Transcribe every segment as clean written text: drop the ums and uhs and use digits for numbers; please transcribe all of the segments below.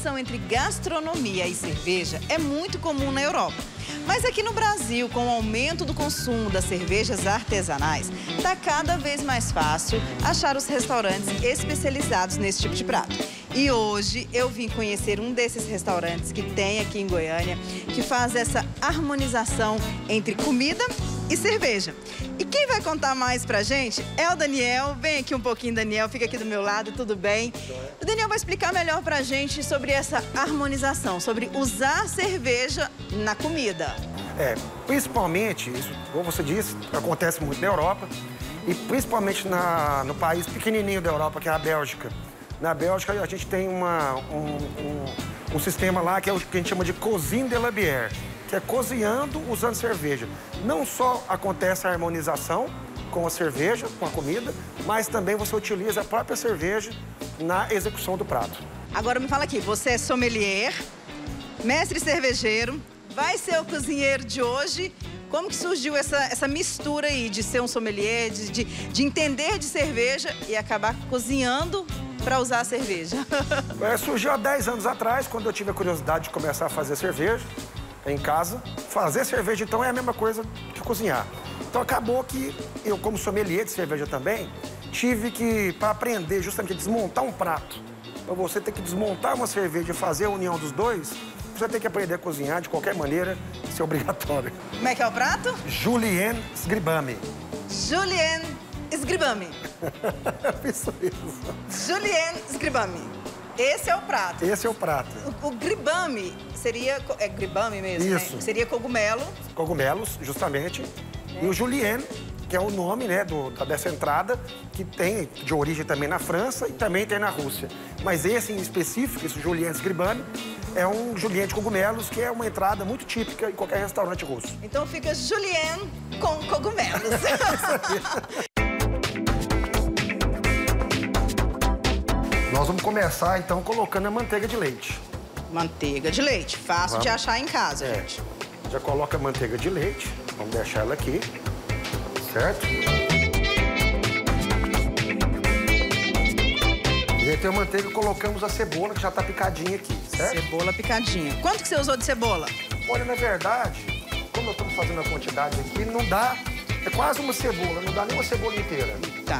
relação entre gastronomia e cerveja é muito comum na Europa. Mas aqui no Brasil, com o aumento do consumo das cervejas artesanais, está cada vez mais fácil achar os restaurantes especializados nesse tipo de prato. E hoje eu vim conhecer um desses restaurantes que tem aqui em Goiânia, que faz essa harmonização entre comida e cerveja. E quem vai contar mais pra gente é o Daniel. Vem aqui um pouquinho, Daniel, fica aqui do meu lado, tudo bem? O Daniel vai explicar melhor pra gente sobre essa harmonização, sobre usar cerveja na comida. Principalmente, isso, como você disse, acontece muito na Europa e principalmente no país pequenininho da Europa, que é a Bélgica. Na Bélgica, a gente tem um sistema lá que é o que a gente chama de cuisine de la bière, que é cozinhando usando cerveja. Não só acontece a harmonização com a cerveja, com a comida, mas também você utiliza a própria cerveja na execução do prato. Agora me fala aqui, você é sommelier, mestre cervejeiro, vai ser o cozinheiro de hoje. Como que surgiu essa mistura aí de ser um sommelier, de entender de cerveja e acabar cozinhando para usar a cerveja? Surgiu há 10 anos atrás, quando eu tive a curiosidade de começar a fazer cerveja em casa. Fazer cerveja, então, é a mesma coisa que cozinhar. Então, acabou que eu, como sommelier de cerveja também, tive que, para aprender justamente a desmontar um prato, para você ter que desmontar uma cerveja e fazer a união dos dois, você tem que aprender a cozinhar de qualquer maneira, isso é obrigatório. Como é que é o prato? Julienne Sgribami. Julienne Sgribami. Isso mesmo. Julienne Sgribami. Esse é o prato. Esse é o prato. O gribami seria... É gribami mesmo, Isso. Né? Seria cogumelo. Cogumelos, justamente. E o Julienne, que é o nome, né, dessa entrada, que tem de origem também na França e também tem na Rússia. Mas esse em específico, esse Julienne Sgribami, é um julienne de cogumelos, que é uma entrada muito típica em qualquer restaurante russo. Então fica Julienne com cogumelos. Nós vamos começar, então, colocando a manteiga de leite. Manteiga de leite, fácil de achar em casa, gente. Já coloca a manteiga de leite, vamos deixar ela aqui, certo? E aí tem a manteiga, colocamos a cebola, que já tá picadinha aqui, certo? Cebola picadinha. Quanto que você usou de cebola? Olha, na verdade, como eu estou fazendo a quantidade aqui, não dá... É quase uma cebola, não dá nem uma cebola inteira. Tá.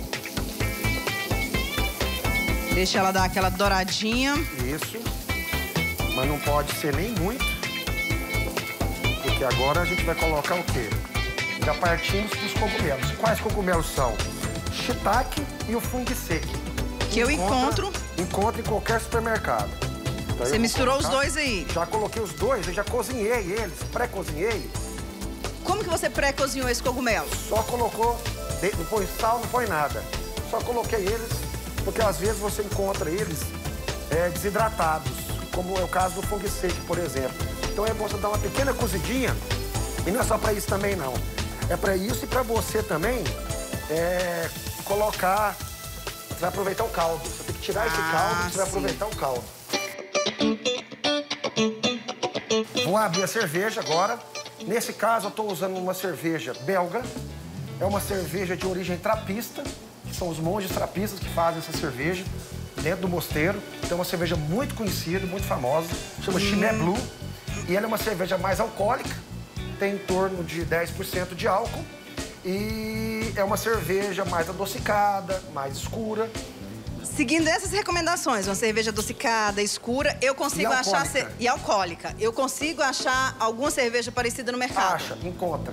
Deixa ela dar aquela douradinha. Isso. Mas não pode ser nem muito. Porque agora a gente vai colocar o quê? Já partimos para os cogumelos. Quais cogumelos são? Shiitake e o fungo seco. Que eu encontro em qualquer supermercado. Então, você misturou os dois aí? Já coloquei os dois, eu já cozinhei eles, pré-cozinhei. Como que você pré-cozinhou esse cogumelo? Só colocou, não põe sal, não põe nada. Só coloquei eles, porque às vezes você encontra eles desidratados, como é o caso do fungo seco, por exemplo. Então é bom você dar uma pequena cozidinha, e não é só para isso também, não. É para isso e para você também colocar... Você vai aproveitar o caldo. Você tem que tirar esse caldo e você vai aproveitar o caldo. Vou abrir a cerveja agora. Nesse caso, eu estou usando uma cerveja belga. É uma cerveja de origem trapista, que são os monges trapistas que fazem essa cerveja dentro do mosteiro. Então, é uma cerveja muito conhecida, muito famosa. Chama Chimay Blue. E ela é uma cerveja mais alcoólica. Tem em torno de 10% de álcool. E é uma cerveja mais adocicada, mais escura. Seguindo essas recomendações, uma cerveja adocicada, escura, eu consigo achar... E alcoólica. Eu consigo achar alguma cerveja parecida no mercado? Acha, encontra.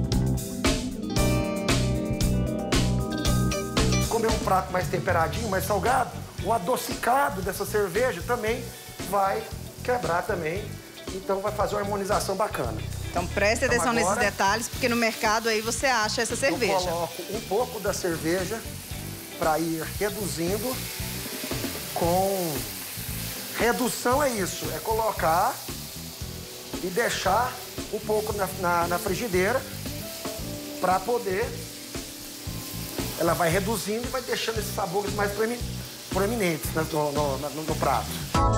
Comer um prato mais temperadinho, mais salgado, o adocicado dessa cerveja também vai quebrar também. Então vai fazer uma harmonização bacana. Então preste atenção nesses detalhes, porque no mercado aí você acha essa cerveja. Eu coloco um pouco da cerveja para ir reduzindo com... Redução é isso, é colocar e deixar um pouco na frigideira para poder... Ela vai reduzindo e vai deixando esses sabores mais proeminentes no prato.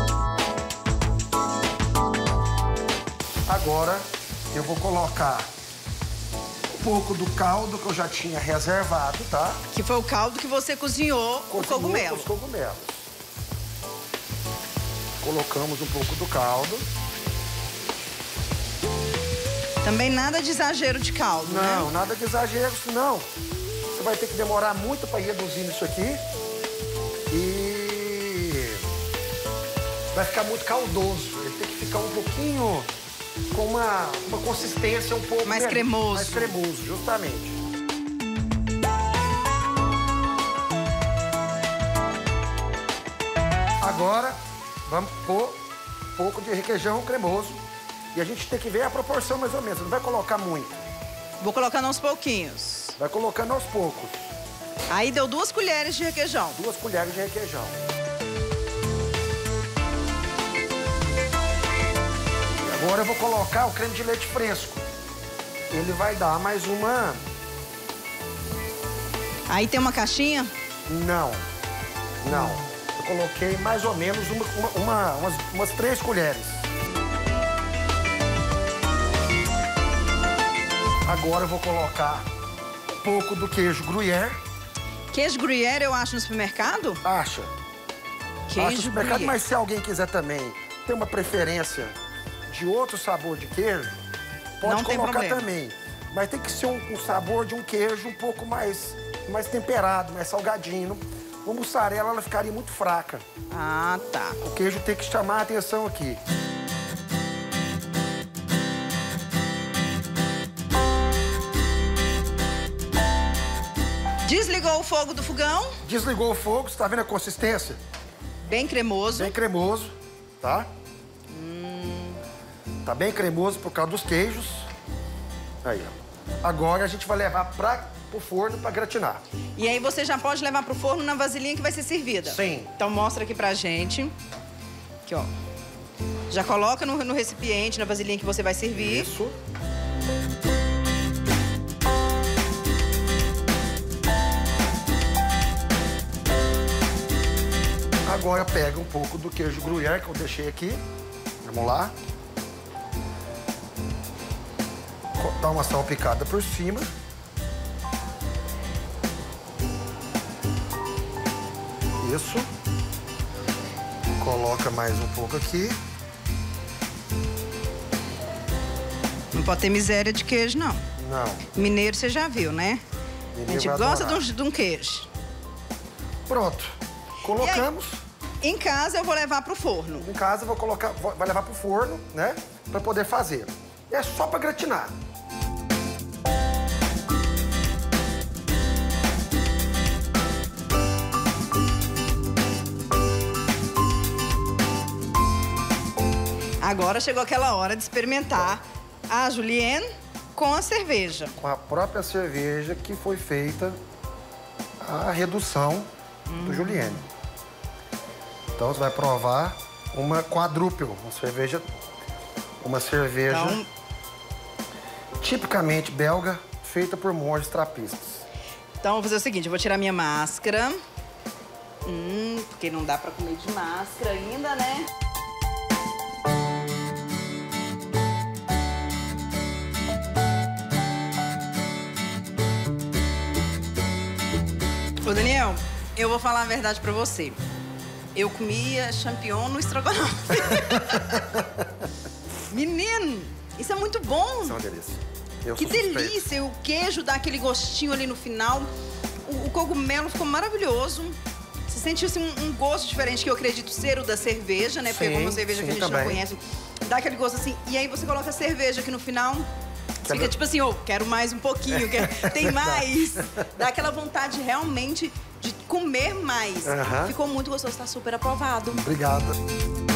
Agora eu vou colocar um pouco do caldo que eu já tinha reservado, tá? Que foi o caldo que você cozinhou o cogumelo. Os cogumelos. colocamos um pouco do caldo. Também nada de exagero de caldo, né? Não, nada de exagero, senão você vai ter que demorar muito para ir reduzindo isso aqui. E vai ficar muito caldoso. Ele tem que ficar um pouquinho com uma consistência um pouco... Mais cremoso. Mais cremoso, justamente. Agora, vamos pôr um pouco de requeijão cremoso. E a gente tem que ver a proporção mais ou menos. Não vai colocar muito. Vou colocando aos pouquinhos. Vai colocando aos poucos. Aí deu 2 colheres de requeijão. 2 colheres de requeijão. E agora eu vou colocar o creme de leite fresco. Ele vai dar mais uma... Aí tem uma caixinha? Não. Não. Eu coloquei mais ou menos umas 3 colheres. Agora eu vou colocar um pouco do queijo gruyère. Queijo gruyère eu acho no supermercado? Acha. Queijo Acha no supermercado, gruyère. mas se alguém quiser também ter uma preferência de outro sabor de queijo, pode Não tem colocar problema. também. Mas tem que ser um sabor de um queijo um pouco mais temperado, mais salgadinho. O mussarela, ela ficaria muito fraca. Ah, tá. O queijo tem que chamar a atenção aqui. Desligou o fogo do fogão. Desligou o fogo, você tá vendo a consistência? Bem cremoso. Bem cremoso, tá? Tá bem cremoso por causa dos queijos. Aí, ó. Agora a gente vai levar pro forno para gratinar. E aí você já pode levar pro forno na vasilhinha que vai ser servida. Sim. Então mostra aqui pra gente. Aqui, ó. Já coloca no recipiente, na vasilhinha que você vai servir. Isso. Agora pega um pouco do queijo gruyère que eu deixei aqui. Vamos lá. Dá uma salpicada por cima. Isso. Coloca mais um pouco aqui. Não pode ter miséria de queijo, não. Não. Mineiro você já viu, né? Mineiro A gente vai gosta adorar. de um queijo. Pronto. Colocamos. Em casa eu vou levar pro forno. Em casa eu vou colocar, vai levar pro forno, né? Pra poder fazer. E é só pra gratinar. Agora chegou aquela hora de experimentar a julienne com a cerveja. Com a própria cerveja que foi feita a redução do julienne. Então você vai provar uma quadrúpel, uma cerveja Então, tipicamente belga, feita por monges trapistas. então vou fazer o seguinte, eu vou tirar minha máscara. Porque não dá pra comer de máscara ainda, né? Ô, Daniel, eu vou falar a verdade pra você. Eu comia champignon no estrogonofe. Menino, isso é muito bom. Isso é uma delícia. Eu Que sou suspeito. delícia! O queijo dá aquele gostinho ali no final. O cogumelo ficou maravilhoso. Você sentiu assim, um gosto diferente, que eu acredito ser o da cerveja, né? Porque Sim, como uma cerveja que a sim, gente não também. conhece, dá aquele gosto assim. E aí você coloca a cerveja aqui no final. Fica tipo assim, quero mais um pouquinho, tem mais. Dá aquela vontade realmente de comer mais. Aham. Ficou muito gostoso, tá super aprovado. Obrigada.